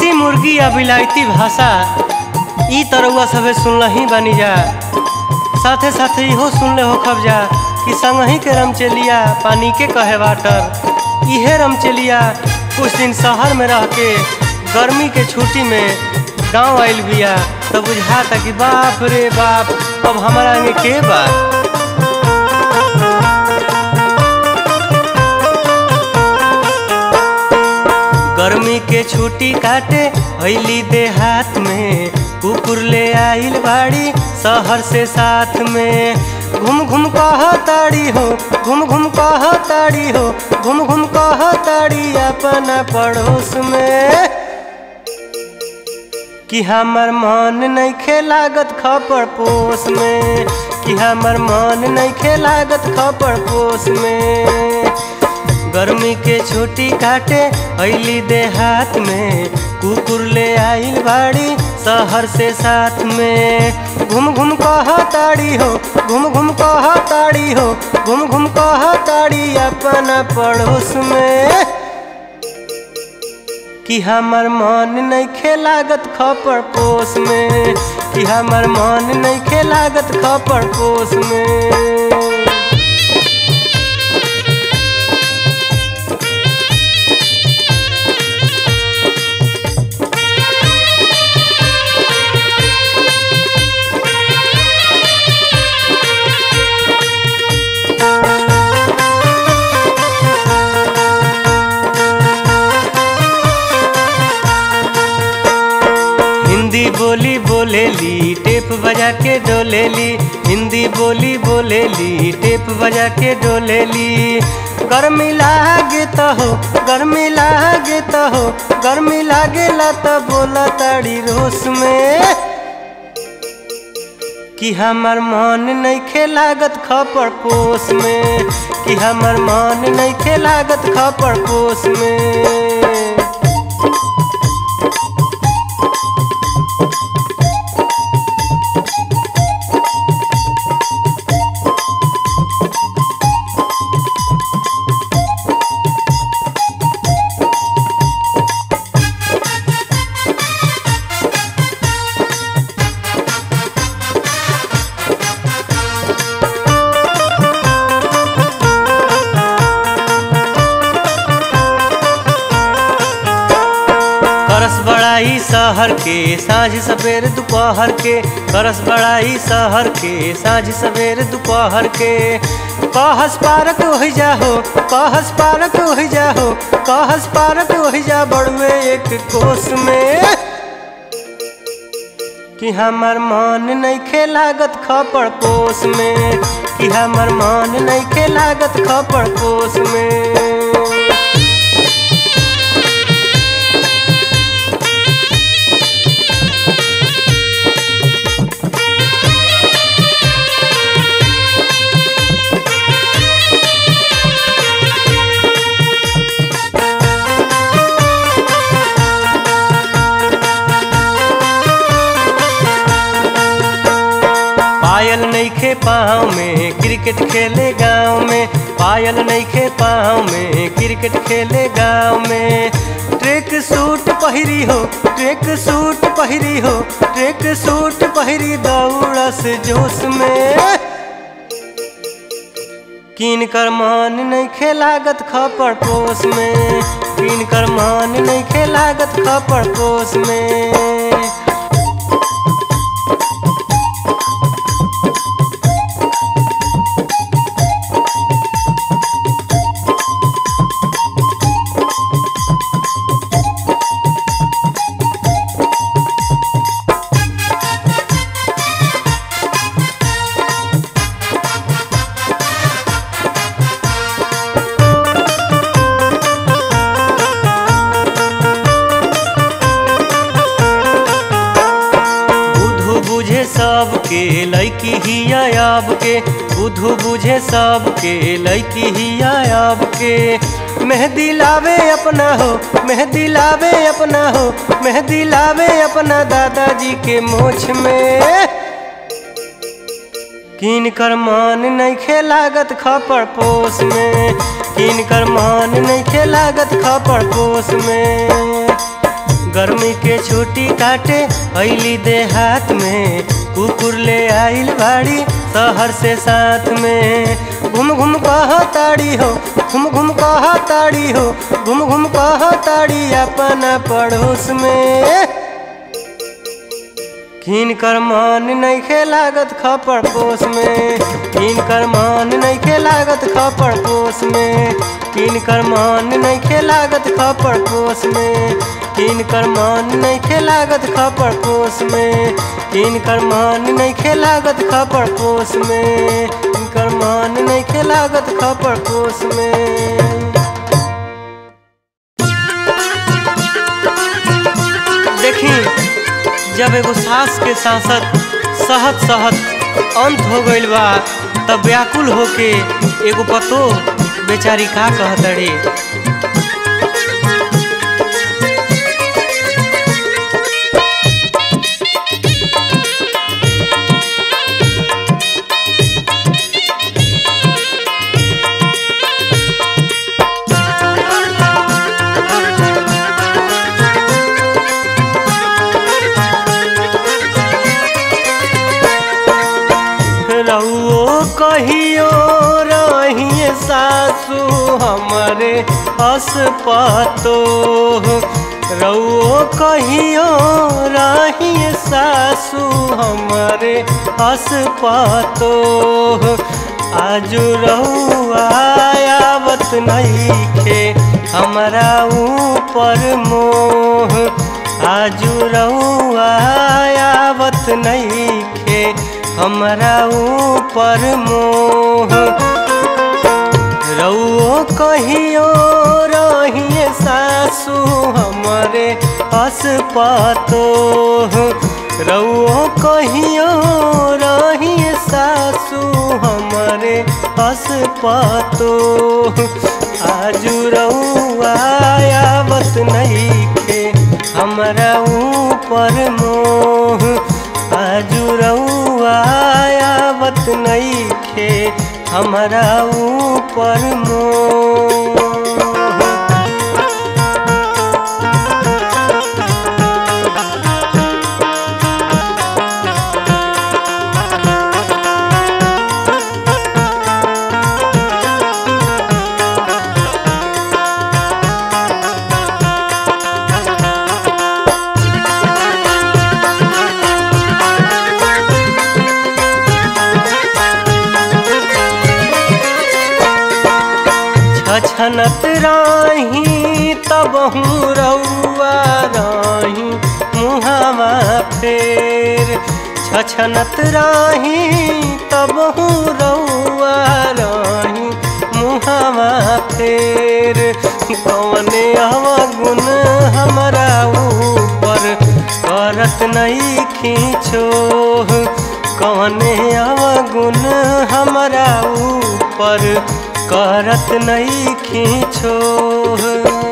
देसी मुर्गी या विलायती भाषा ई तरह सभे सुनल ही बनी जा। साथे साथे इहो सुनले हो खब जा कि संगही के रमचेलिया पानी के कहे वाटर। इहे रमचेलिया कुछ दिन शहर में रह के गर्मी के छुट्टी में गांव आइल बिया, तब बुझाता कि बाप रे बाप अब हमारा आगे के बा। गर्मी के छुट्टी काटे हईली देहात में, कुकुर ले आइल बाड़ी शहर से साथ में। घूम घूम कह ताड़ी हो, घूम घूम कह ताड़ी हो, घूम घूम कह ताड़ी अपना पड़ोस में कि हमर मन नहीं खेलागत खपर पोस में, कि हमर मन नहीं खेलागत खपर पोस में। गर्मी के छुट्टी काटे हईली देहात में, कुकुर ले आइल बाड़ी शहर से साथ में। घूम घूम कह ताड़ी हो, घूम घूम कह ताड़ी हो, घूम घूम कह ताड़ी अपना पड़ोस में कि हमर मन नहीं खेलागत खपर पोस में, कि हमर मन नहीं खेलागत खपर पोस में। हिंदी बोली बोलेली टेप बजा के डोलेली, हिंदी बोली बोलेली टेप बजा के डोलेली। गर्मी लागे तो हो, गर्मी लागे तो हो, गर्मी लागेला तो बोला ताड़ी रोस में कि हमर मन नहीं खेलागत खपर पोस में, कि हमर मन नहीं खेलागत खपर पोस में। करस बड़ाई शहर के साँझ सवेर दोपहर के, करस बड़ाई शहर के साँझ सवेर दोपहर के। कहस पारक हो जा हो, कहस पारक हो जा हो, कहस पारक हो जा बड़वे एक कोस में कि हमर मन नहीं खेलागत खपर पोस में, कि हमर मन नहीं खेलागत खपर पोस में। पायल नहीं खे पाँव में क्रिकेट खेले गांव में, पायल नहीं खे पाँव में क्रिकेट खेले गांव में। ट्रैक सूट पहिरी हो, ट्रैक सूट पहिरी हो, ट्रैक सूट पहिरी दौड़स जोश में किन कर मन नहीं खेलागत खपर पोस में, किन कर मन नहीं खेलागत खपर पोस में। सबके लैकी ही आब के, बुधु बुझे सबके लैकी ही आब के। मेहंदी लावे अपना हो, मेहंदी लावे अपना हो, मेहंदी लावे अपना दादाजी के मोछ में किन कर मन नहीं खेलागत खपर पोस में, किन कर मन नहीं खेलागत खपर पोस में। गर्मी के छुट्टी काटे अइली देहात में, कुकुर ले आइल बाड़ी शहर से साथ में। घूम घूम कहताड़ी हो, घूम घूम कहताड़ी हो, घूम घूम कहताड़ी अपना पड़ोस में। किनकर मन नइखे लागत खपड़ पोस में, किनकर मन नइखे लागत खपड़ पोस में, किनकर मन नइखे लागत खपड़ पोस में, किनकर मन नइखे लागत खपड़ पोस में, किनकर मन नइखे लागत खपड़ पोस में, किनकर मन नइखे लागत खपड़ पोस में। देखी जब एगो सास के सांसद सहत सहत अंत हो गइल बा तब व्याकुल होके एगो पतो बेचारी का कहतड़ी। कहियो रहिए सासू हमारे असपतो, रउओ कहियो रहिए सासू हमारे असपतो। आजू रउआ आवत नइखे हमरा ऊपर मोह, आजू रउआ आवत नइखे हमरा ऊपर मोह। रउओ कहियो रहिए सासू हमरे असपतो, रउओ कहियो रहिए सासू हमरे असपतो। आजू रउआ आवत नइखे हमरा ऊपर मोह, आजू रउआ आवत नइखे हमरा ऊपर मोह। छनत राही तबहू रउआ राही मुहावा फेर, छछनत राही तबहू रउआ राही मुहावा फेर। कवने अवगुण हमरा ऊपर करत नइखी छोह, कवने अवगुण हमरा ऊपर करत नइखी छोह।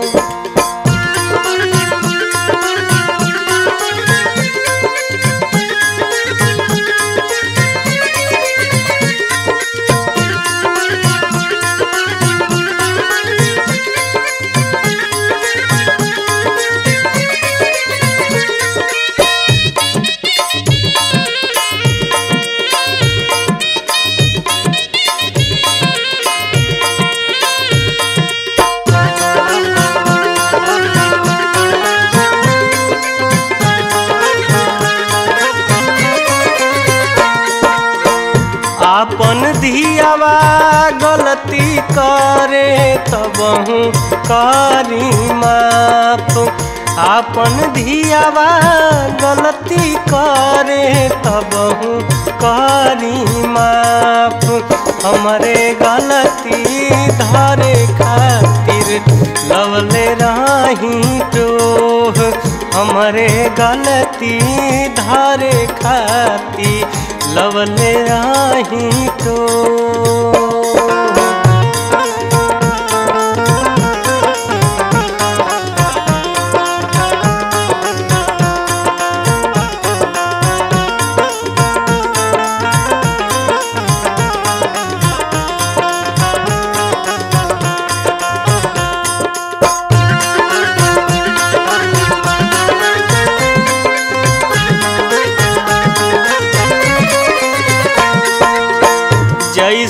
आपन धियावा गलती करे तबहू करी माफ, आपन धियावा गलती करे तबहू करी माफ। हमरे गलती धरे खातिर लवले राही टोह, हमरे गलती धरे खातिर लवले राही टोह।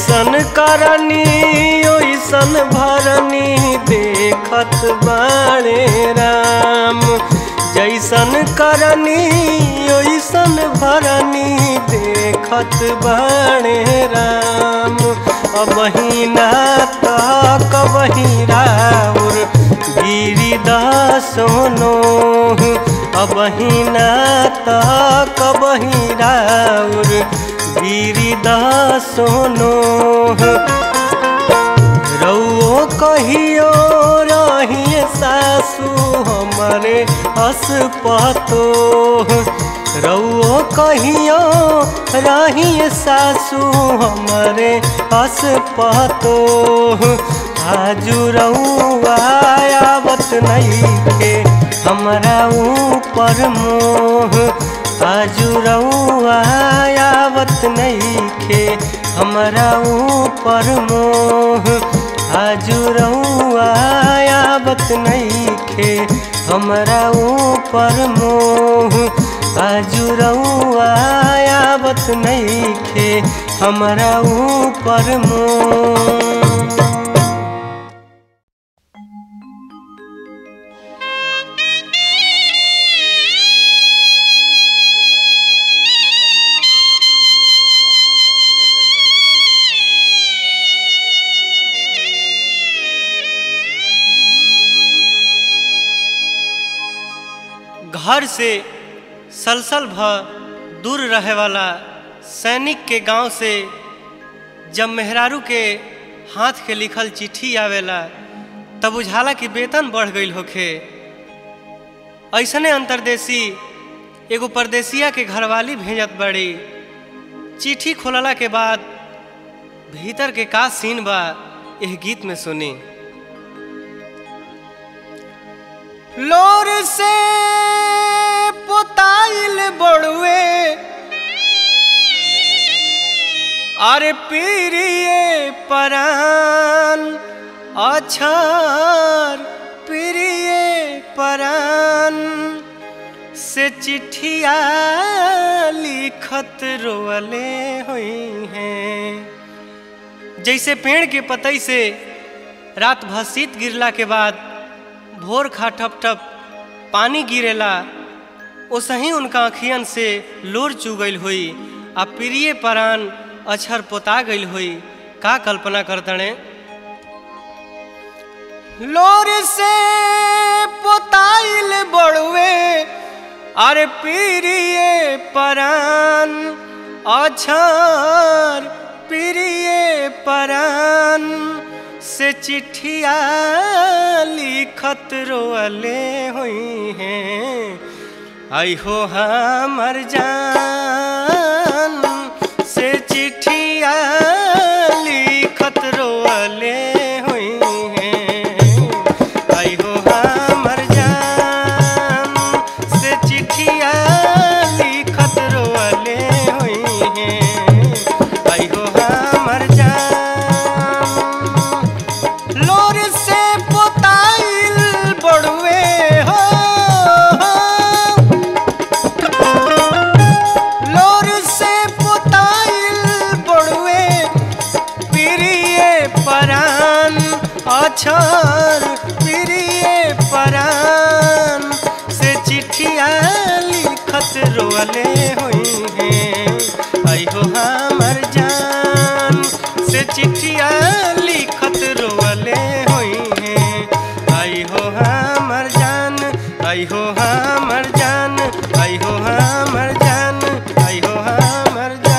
जैसन करनी ओइसन भरनी देखत बाणे राम। जैसन करनी ओइसन भरनी देखत बाणे राम। अबही ना तक बही राउर गिरिदासो नोह। अबही ना तक बही राउर गिरिदासो नोह। रउओ कहियो रहिए सासु हमरे असपतोह। रउओ कहियो रहिए सासु हमरे असपतोह। आजू रउआ आवत नइखे हमरा ऊपर मोह। आजू रउआ आवत नइखे हमरा ऊपर मोह। आजू रउआ आवत नइखे हमरा ऊपर मोह। आजू रउआ आवत नइखे हमरा ऊपर मोह। घर से सलसल भ दूर रहे वाला सैनिक के गांव से जब मेहरारू के हाथ के लिखल चिट्ठी आवेला तब बुझाला कि वेतन बढ़ गईल होखे। ऐसने अंतरदेशी एगो परदेसिया के घरवाली भेजत बड़ी। चिट्ठी खोलला के बाद भीतर के का सीन बा यह गीत में सुनी। लोर से पोताइल बड़ुए अरे प्रिय परान। अछर प्रिय परान से चिट्ठिया लिखत रोअले हुई हैं। जैसे पेड़ के पतई से रात भर शीत गिरला के बाद भोर खा ठप ठप पानी गिरेला, ओसही उनका अखियन से लोर चुगल हुई आ प्रिय परान अक्षर पोता गईल हुई। का कल्पना करतने। लोर से पोताइल बड़ुए अरे प्रिय परान। अक्षर प्रिय परान से चिट्ठिया लिखत रोअले हुई हैं। आई हो हमर जान से चिट्ठिया लिखत रोअले हुई हैं। आई हो हमर जान से चिट्ठिया लिखत रोअले हुई हैं। आई हो हमर जान। लोर से पोताइल बड़ुए हो। लोर से पोताइल बड़ुए प्रिय परान। अक्षर प्रिय परान से चिट्ठिया लिखत रोअले हुई हैं। आई हो हमर जान से चिट्ठिया लिखत रोअले हुई हैं। आई हो हमर जान। आई हो हमर जान। आई हो हमर जान। आई हो हमर जान।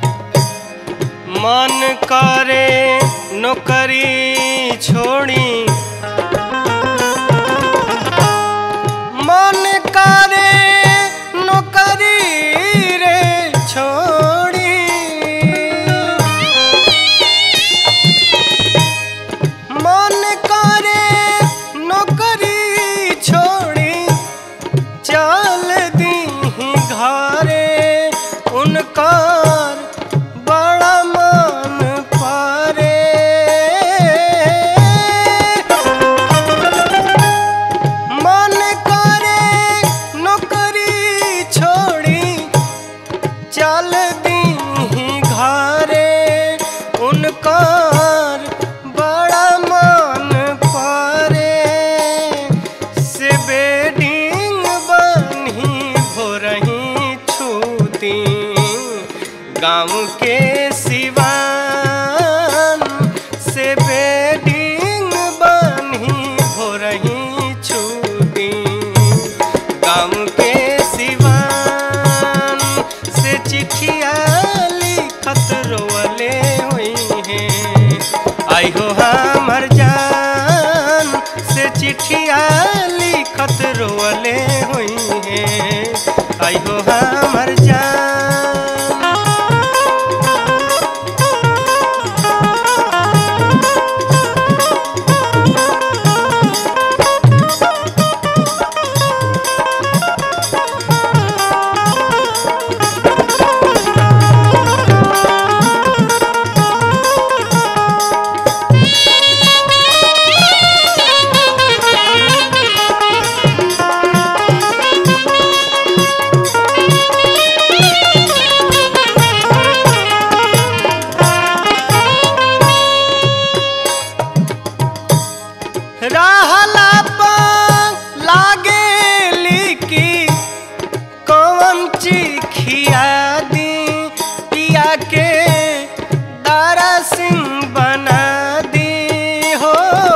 मन करे नौकरी छोड़ी गाँव के सिवान से बेडिंग बनी हो रही छूटी। गाँव के सिवान से चिट्ठिया लिखत रोवले हुई हैं। आई हो हमर जान से चिट्ठिया लिखत रोवले हुई हैं। आई हो हमर जान। रहला पर लागेली की कौन चिखिया दी पिया के दारा सिंह बना दी हो।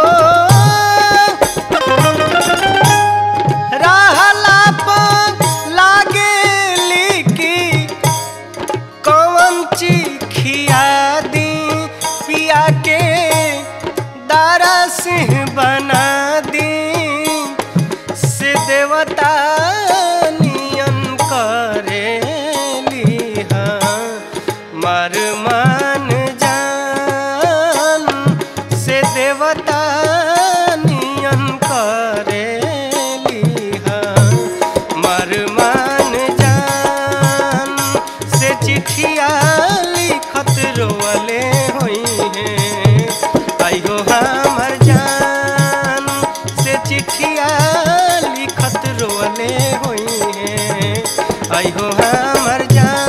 रहला पर लागेली की कौन चिखिया दी पिया के दारा सिंह बना दी। से देवता नियन करेली मार मान जान। से देवता नियन करेली मार मान जान। से चिट्ठिया लिखत रोवले हुई हैं। आई हो हमर जान से चिट्ठिया लिखत रोवले हुई हैं। आई हो हमर जान।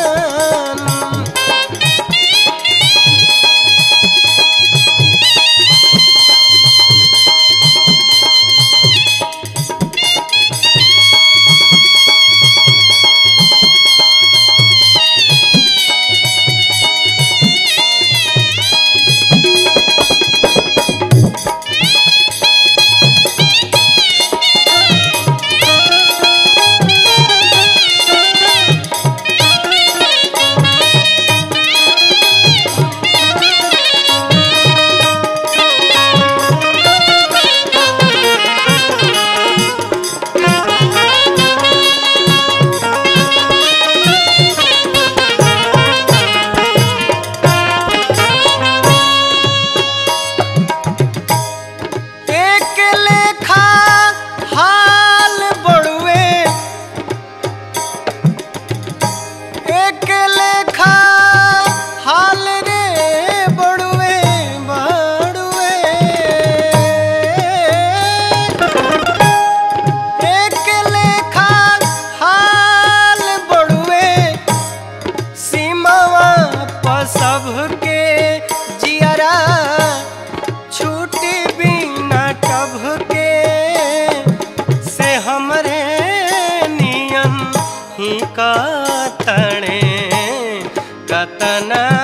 सबके जियरा छूटी बिना टभ के। से हमरे नियन ही कतने कतना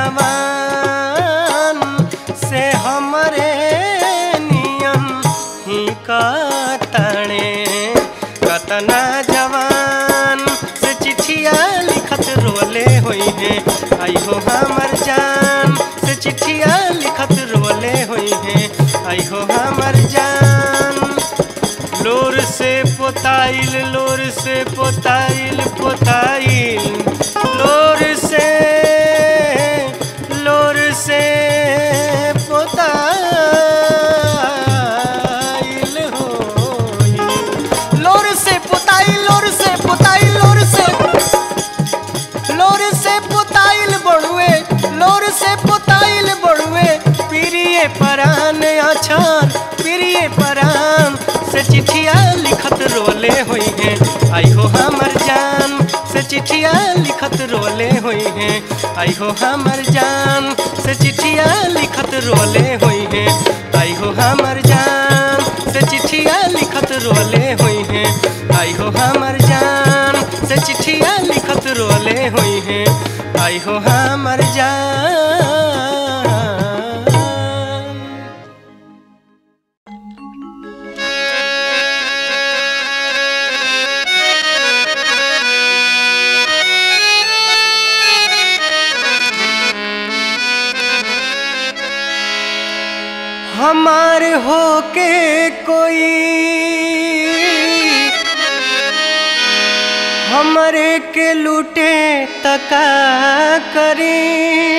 जवान। से हमरे नियन ही कतने कतना जवान। से चिट्ठिया लिखत रोले हुई हैं। आई हो हमर जान से चिट्ठिया लिखत रोले हुई हैं। आई हो हमर जान। लोर से पोताइल लोर से पोताइल पोताइल लोर से पोताइल हो। लोर से पोताइल लोर से पोताइल लोर से पोताइल बड़ुए लोर से पोताइल बड़ुए। प्रिय परान अछान प्रिय परान से चिट्ठिया लिखत रोले हुई हैं। आई हो हमर जान से चिट्ठिया लिखत रोले हुई हैं। आई हो हमर जान से चिट्ठिया लिखत रोले हुई हैं। आई हो हमर जान से चिट्ठिया लिखत रोले हुई हैं। आई हो हमर जान से चिट्ठिया लिखत रोले हुई हैं। आई हो हमर जान। हमारे होके कोई हमरे के लूटे तका करी,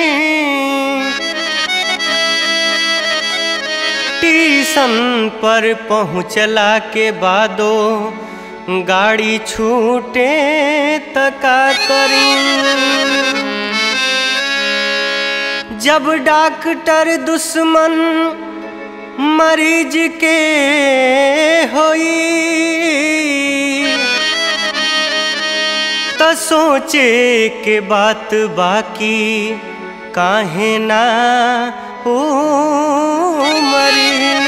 स्टेशन पर पहुँचला के बादो गाड़ी छूटे तका करी। जब डॉक्टर दुश्मन मरीज के होई तो सोचे के बात बाकी काहे ना हो मरी।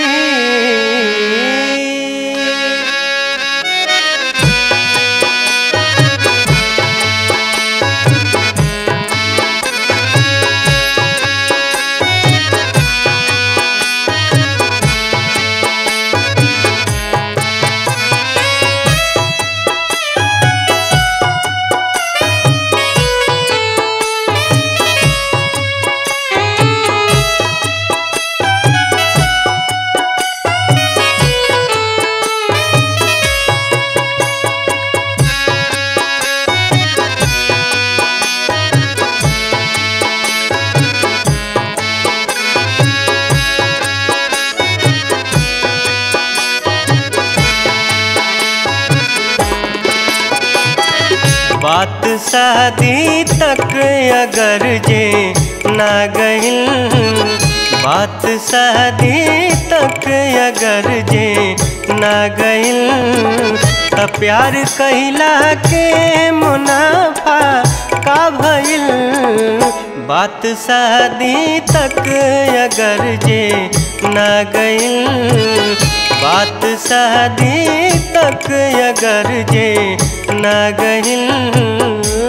बात शादी तक अगर जे ना गइल, बात शादी तक अगर जे ना गइल, त प्यार कइला के मुनाफा का भइल। बात शादी तक अगर जे ना गइल, बात शादी तक अगर जे ना गइल।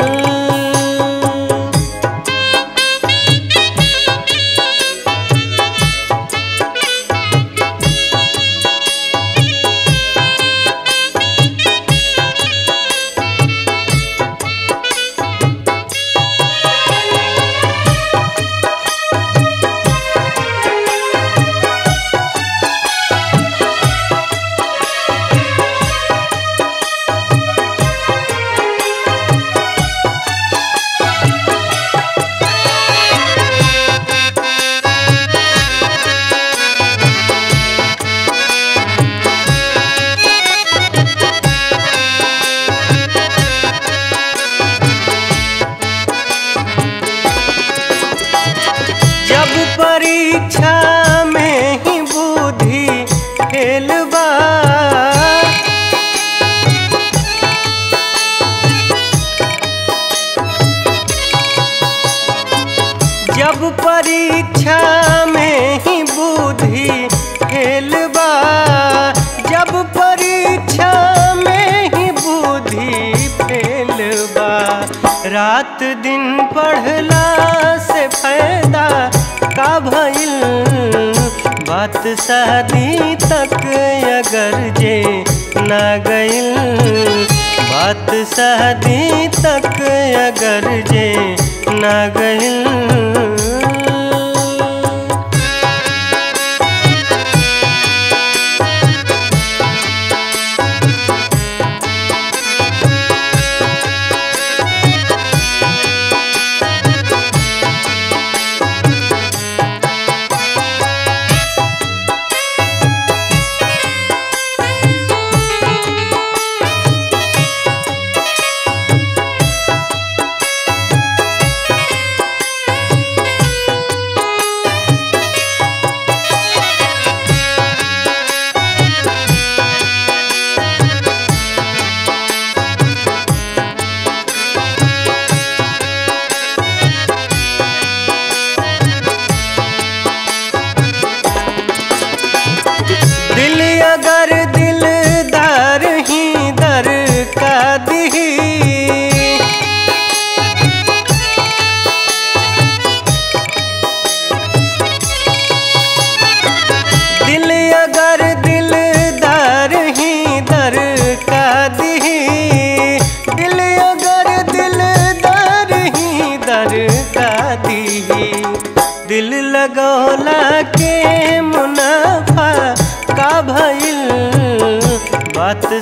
परीक्षा में ही बुद्धि फेल बा, जब परीक्षा में ही बुद्धि फेल बा, जब परीक्षा में ही बुद्धि फेल बा। रात दिन पढ़ला से फायदा का भइल। बात शादी तक अगर जे ना गइल, बात शादी तक अगर जे ना गइल।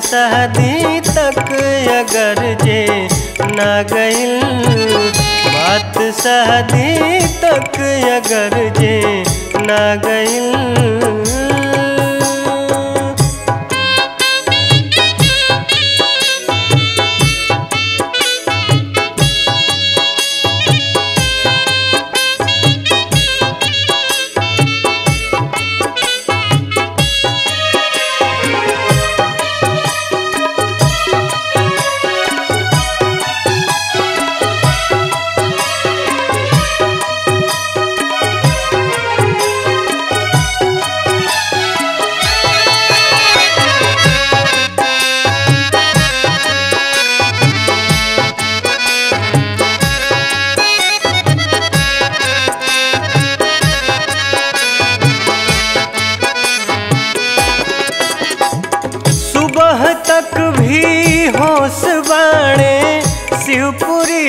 शादी तक अगर जे ना गइल, बात शादी तक अगर जे ना गइल। तक भी होश बाणे शिवपुरी,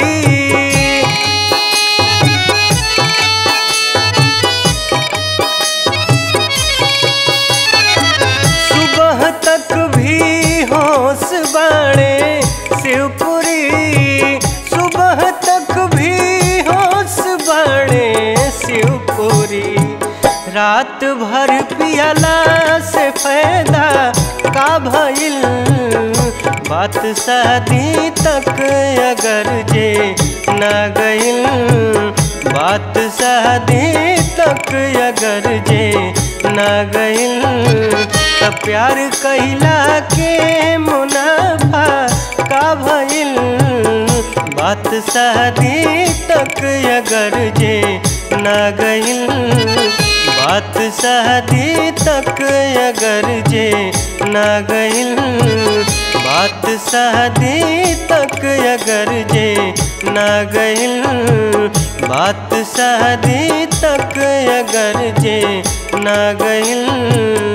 सुबह तक भी होश बाणे शिवपुरी, सुबह तक भी होश बाणे शिवपुरी। रात भर पियला से फायदा का भइल, बात शादी तक अगर जे ना गइल, बात शादी तक अगर जे ना गइल, त प्यार कइला के मुनाफा का भइल, बात शादी तक अगर जे ना गइल, बात शादी तक अगर जे ना गइल, बात शादी तक अगर जे ना गइल, बात शादी तक अगर जे ना गइल।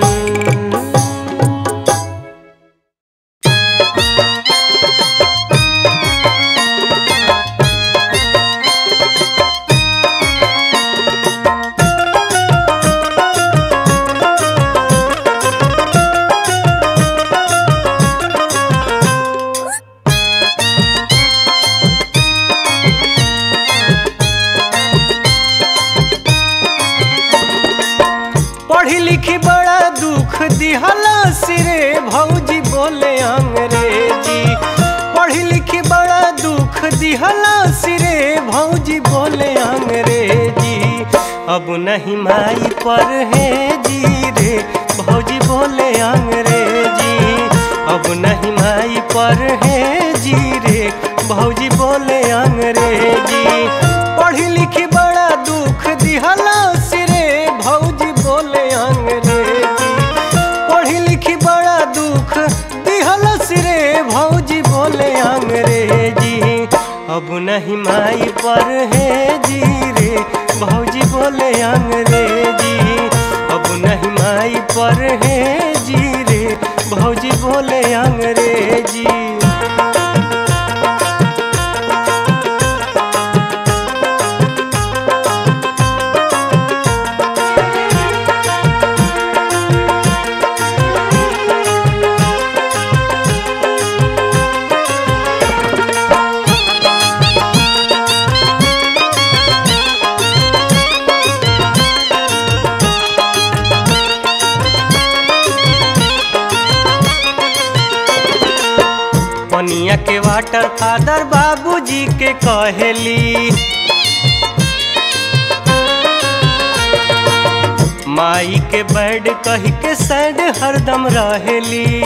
पढ़ी लिखी बड़ा दुख दिहला सिरे भौजी बोले अंग्रेजी, पढ़ी लिखी बड़ा दुख दिहला सिरे भौजी बोले अंग्रेजी। अब नहीं माई पर है जी रे भौजी बोले अंग्रेजी, अब नहीं माई पर है जी रे भौजी बोले अंग्रेजी। पढ़ी लिखी बड़ा दुख दिहला सिरे भौजी बोले अंग्रेजी, पढ़ी लिखी बड़ा दुख दिहला सिरे भौजी बोले अंग्रेजी। अब नहीं माई पर है जी रे भौजी बोले अंग्रेजी, अब नहीं माई पर है जी रे भौजी बोले अंग्रेजी। पनिया के वाटर फादर बाबूजी के कहेली, माई के बैड कही के सैड हरदम रहेली।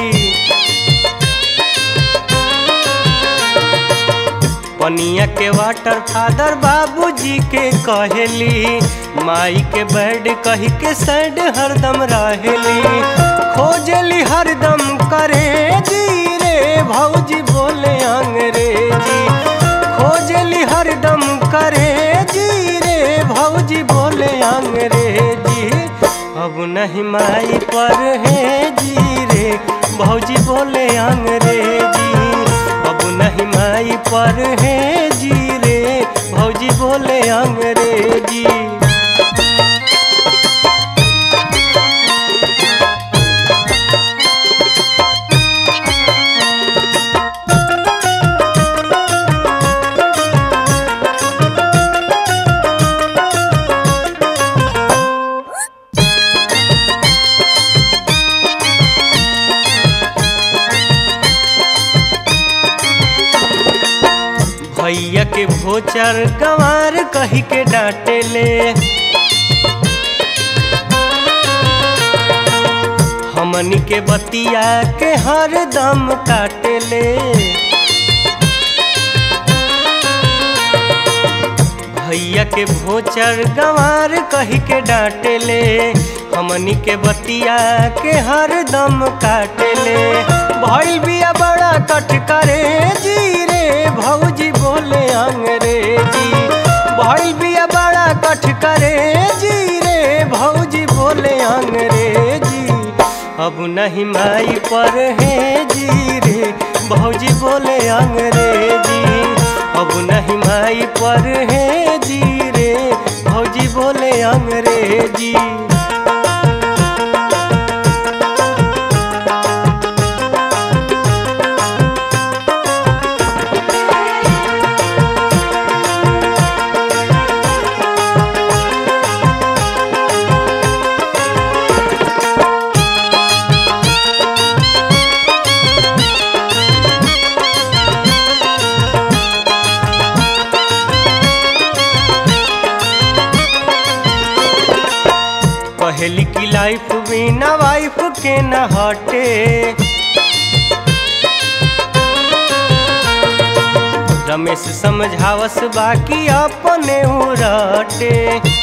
पनिया के वाटर फादर बाबूजी के कहेली, माई के बैड कही के सैड हरदम रहेली। खोजली हरदम करे जी भौजी बोले अंग्रेजी, खोजली हरदम करे जी रे भौजी बोले अंग्रेजी। अब नहीं माई पर है जी रे भौजी बोले अंग्रेजी, अब नहीं माई पर है जी रे भौजी बोले अंग्रेजी। भैया के भोचर गंवार कही के डांटे ले। हमनी के बतिया के हरदम काटे ले। भैया के भोचर गंवार कही के डांटे ले। हमनी के बतिया के हरदम काटे ले। भइल बिया बड़ा कट करे जी रे भौजी बोले अंग्रेजी। भइल बिया बड़ा कट करे जी रे भौजी बोले अंग्रेजी। अब नहीं माई पर है जी रे भौजी बोले अंग्रेजी। अब नहीं माई पर है जी रे भौजी बोले अंग्रेजी। पहली की लाइफ बिना वाइफ के न हटे। रमेश समझावस बाकी अपने उराटे।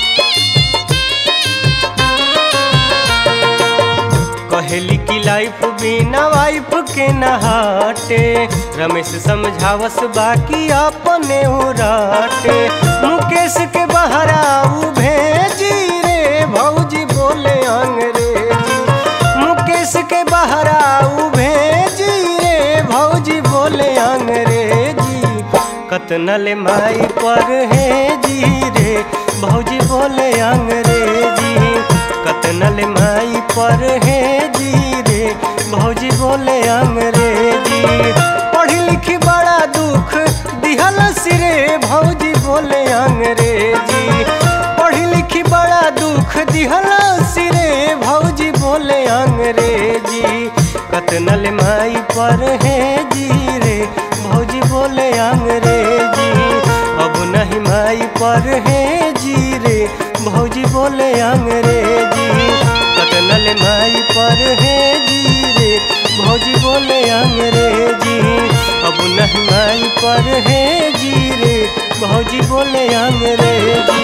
पहली की लाइफ बिना वाइफ के न हटे। रमेश समझावस बाकी अपने उराटे। मुकेश के बहराऊ भेजी रे भौजी बोले अंग्रेजी। मुकेश के बहराऊ भेजी रे भौजी बोले अंग्रेजी। कतनल माई पर है जी रे भौजी बोले अंग्रेजी। कतनल माई पर है जी रे भौजी बोले अंग्रेजी। पढ़ी लिखी बड़ा दुख दिहल सिरे भौजी बोले अंग्रेजी। पढ़ी लिखी बड़ा दुख दिहल सिरे भौजी बोले अंग्रेजी। कतनल माई पर है जी रे भौजी बोले अंग्रेजी। अब नहीं माई पर है जी रे भौजी बोले अंग्रेजी। कतनल माई पर है जी रे भौजी बोले अंग्रेजी। अब नहीं माई पर है जी रे भौजी बोले अंग्रेजी।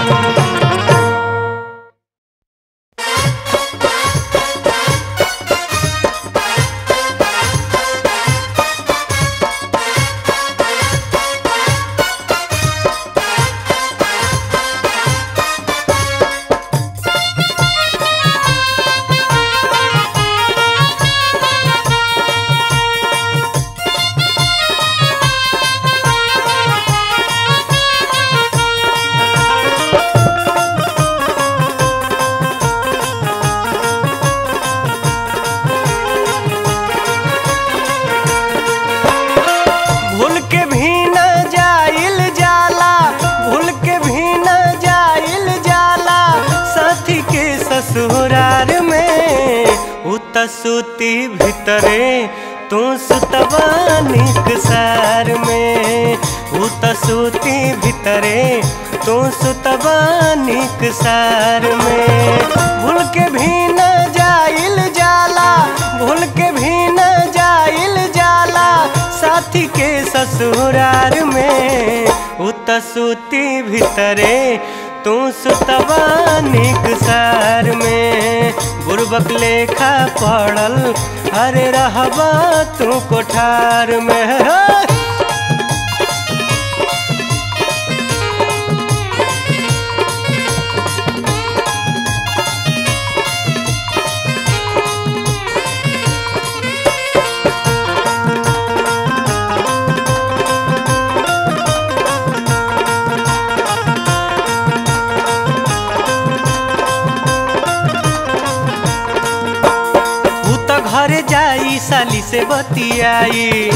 ससुरार में उतसूती भितरे तू सुतबा निक सार में। उतसूती भितरे तू सुतबा निक सार में। भूल के भी न जाइल जाला। भूल के भी न जाइल जाला साथी के ससुरार में। उतसूती भितरे तू सुतबा निक सार में। बुरबक लेखा पड़ल अरे रहबा तू कोठार में। घरे जाई साली से बतियाई।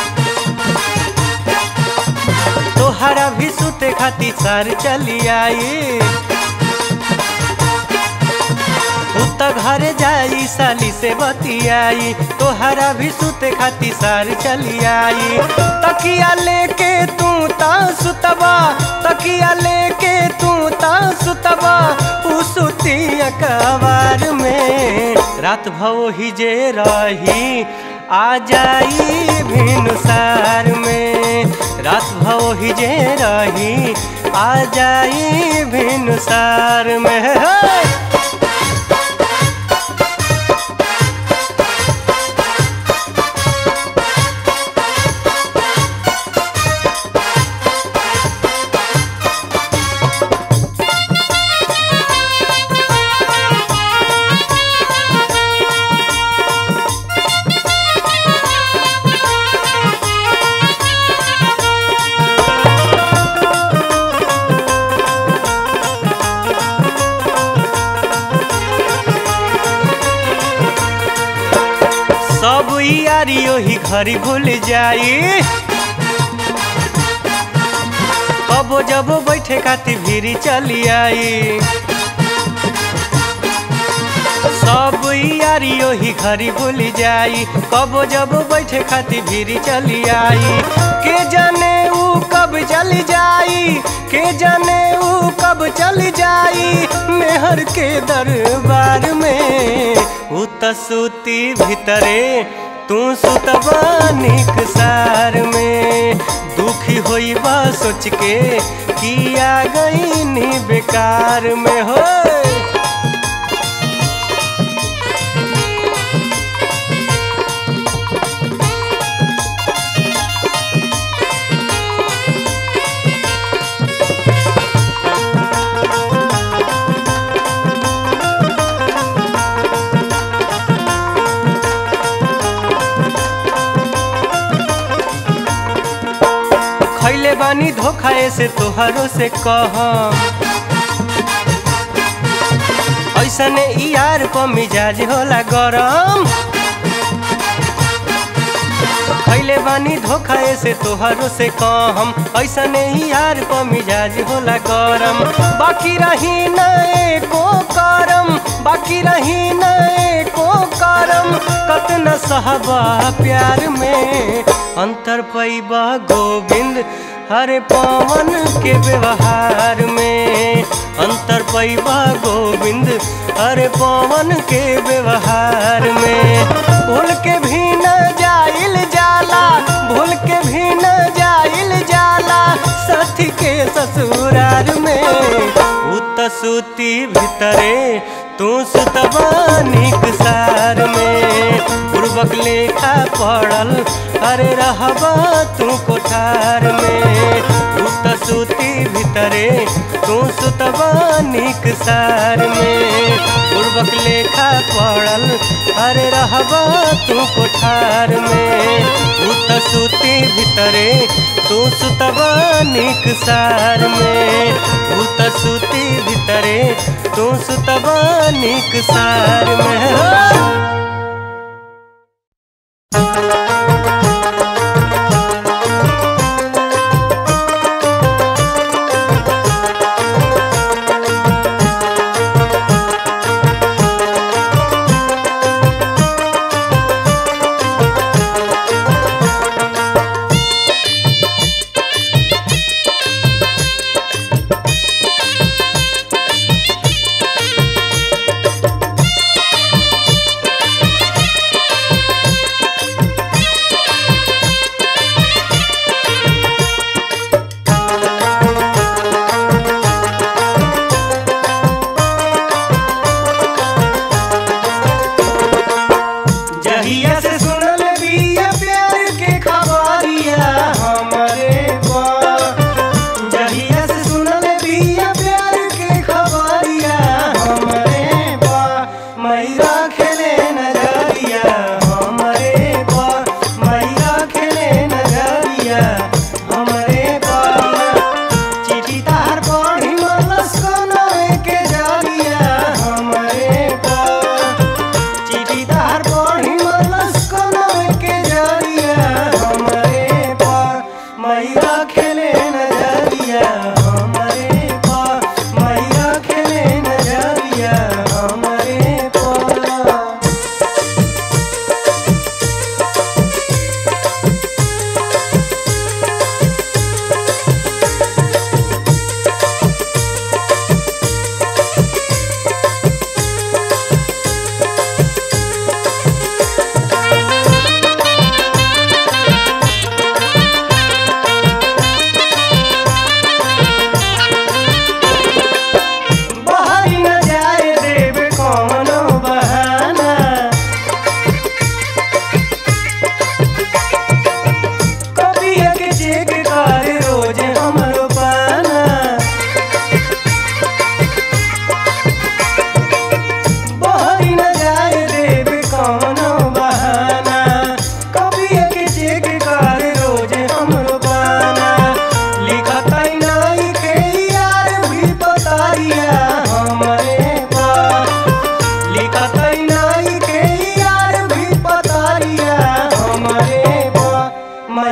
तोहरा भी सुते खातिर सार चली आई। तो घरे जाई साली से बतियाई, तोहरा भी सुते खाती सार चली आई। तकिया लेके तू ता सुतबा, तकिया लेके तू ता सुतबा, उ सुती अकबार में। रात भव ही जे रही आ जाई भिनुसार में, रात भव ही जे रही आ जाई भिनुसार में। यारी ओही घरी भूल जाई, कबो जबो बैठे खाती भीरी चली आई। सब यारी ओही घरी भूल जाई, कबो जबो बैठे खाती भीरी चली आई। के जाने ऊ कब चली जाई, के जाने ऊ कब चली जाई मेहर के दरबार में। ऊ त सूती भीतरे तू सुतबा निक सार में, दुखी होई बा सोच के कि आ गई नी बेकार में हो। खैले बानी धोखा से तोहरों से कह, ऐसने यार को मिजाज होला गरम। खैले बानी धोखा से तोहरों से कहम, ऐसने यार को मिजाज होला गरम। बाकी रही न एको करम, बाकी रही न एको करम, कतना सहबा प्यार में। अंतर पैबा गोविंद हरे पवन के व्यवहार में, अंतर पैबा गोविंद हरे पवन के व्यवहार में। भूल के भी न जाइल जाला, भूल के भी न जाइल जाला साथी के ससुरार में। उत सूती भीतरे तू सुतबा निक सार में, पूर्वक लेखा पड़ल अरे रहबा तू कोठार में। उत सूती भीतरे तू सुतबा निक सार में, पूर्वक लेखा पड़ल अरे रहबा तू कोठार में। उत सूती भीतरे तू सुतबा निक सार में, उत सूती भीतरे तू सुतबा निक सार में।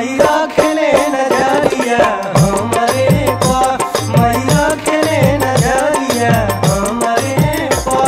मैया खेले नजरिया हमरे पा मैया खेले नजरिया हमरे पा।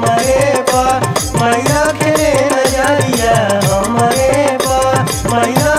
मैया